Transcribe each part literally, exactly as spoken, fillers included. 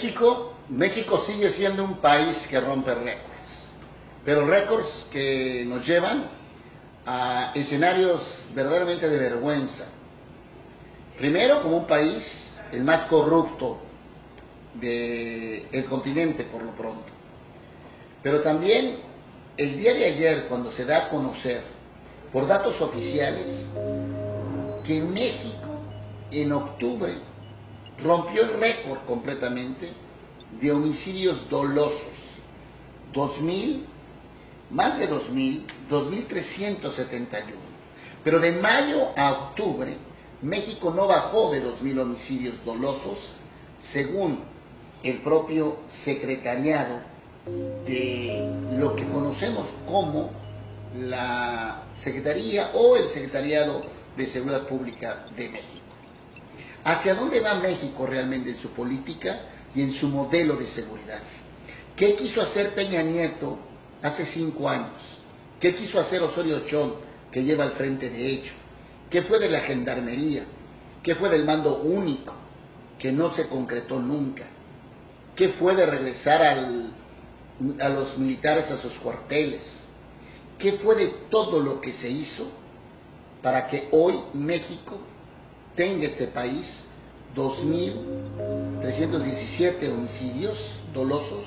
México, México sigue siendo un país que rompe récords, pero récords que nos llevan a escenarios verdaderamente de vergüenza. Primero, como un país el más corrupto del continente por lo pronto. Pero también el día de ayer, cuando se da a conocer por datos oficiales que México en octubre rompió el récord completamente de homicidios dolosos, dos mil, más de dos mil, dos mil trescientos setenta y uno. Pero de mayo a octubre, México no bajó de dos mil homicidios dolosos, según el propio secretariado de lo que conocemos como la Secretaría o el Secretariado de Seguridad Pública de México. ¿Hacia dónde va México realmente en su política y en su modelo de seguridad? ¿Qué quiso hacer Peña Nieto hace cinco años? ¿Qué quiso hacer Osorio Chong, que lleva al frente de ello? ¿Qué fue de la Gendarmería? ¿Qué fue del mando único, que no se concretó nunca? ¿Qué fue de regresar al, a los militares a sus cuarteles? ¿Qué fue de todo lo que se hizo para que hoy México tenga este país dos mil trescientos diecisiete homicidios dolosos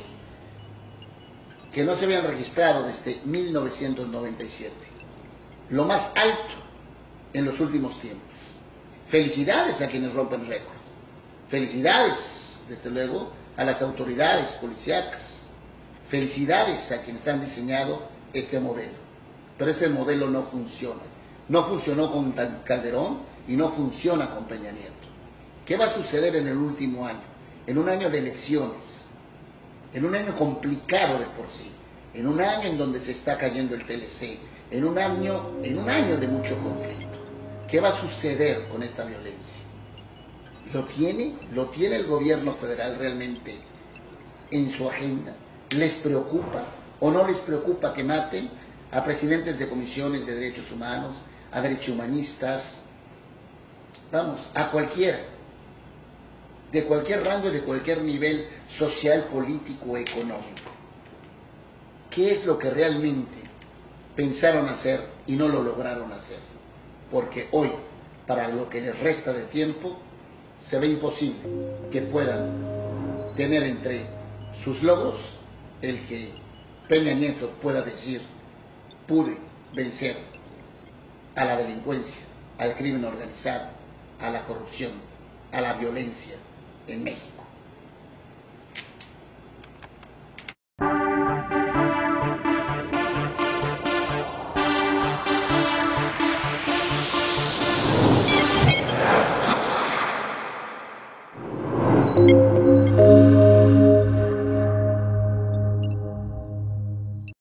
que no se habían registrado desde mil novecientos noventa y siete? Lo más alto en los últimos tiempos. Felicidades a quienes rompen récords. Felicidades, desde luego, a las autoridades policíacas. Felicidades a quienes han diseñado este modelo. Pero ese modelo no funciona. No funcionó con Calderón y no funciona con Peña Nieto. ¿Qué va a suceder en el último año? En un año de elecciones, en un año complicado de por sí, en un año en donde se está cayendo el T L C, en un año, en un año de mucho conflicto. ¿Qué va a suceder con esta violencia? ¿Lo tiene? ¿Lo tiene el gobierno federal realmente en su agenda? ¿Les preocupa o no les preocupa que maten a presidentes de comisiones de derechos humanos, a derechohumanistas, vamos, a cualquiera, de cualquier rango y de cualquier nivel social, político, económico? ¿Qué es lo que realmente pensaron hacer y no lo lograron hacer? Porque hoy, para lo que les resta de tiempo, se ve imposible que puedan tener entre sus logros el que Peña Nieto pueda decir: pude vencer a la delincuencia, al crimen organizado, a la corrupción, a la violencia en México.